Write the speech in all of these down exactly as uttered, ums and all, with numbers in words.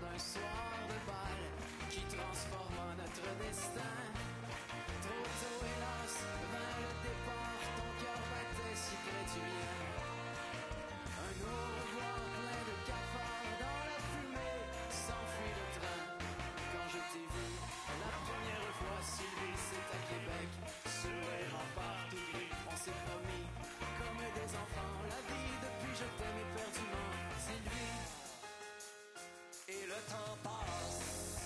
un soir de bal qui transforma notre destin. Trop tôt, hélas, vint le départ, ton cœur battait si près du mien. Un au revoir plein de cafards, dans la fumée s'enfuit le train. Quand je t'ai vu la première fois, Sylvie, c'est à Québec, sur les remparts tout gris, on s'est promis comme des enfants. La vie depuis je t'aime éperdument, Sylvie. Et le temps passe.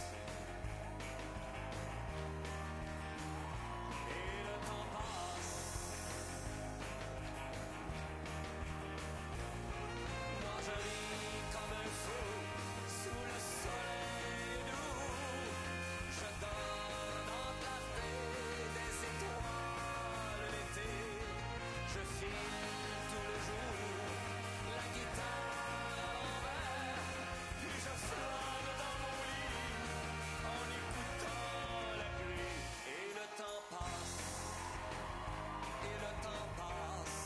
Et le temps passe. Moi je ris comme un fou sous le soleil doux. Je donne en clarté des étoiles l'été. Je file tout le jour la guitare à l'envers. Puis je flâne dans mon lit en écoutant la pluie. Et le temps passe. Et le temps passe.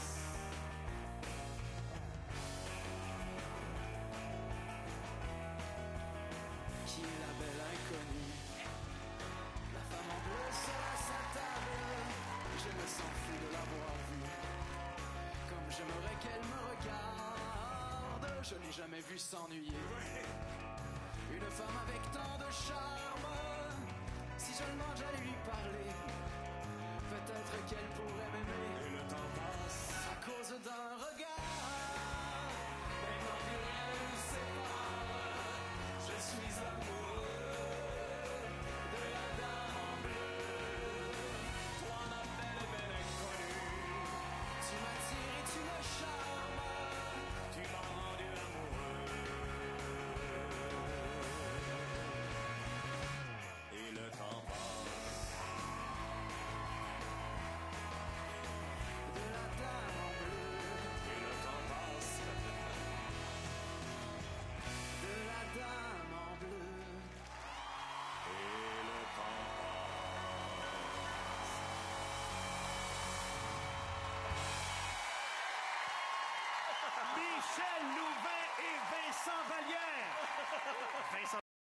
Qui est la belle inconnue? La femme en bleu sur sa table. Je me sens fou de l'avoir vue. Comme j'aimerais qu'elle me regarde. Je n'ai jamais vu s'ennuyer.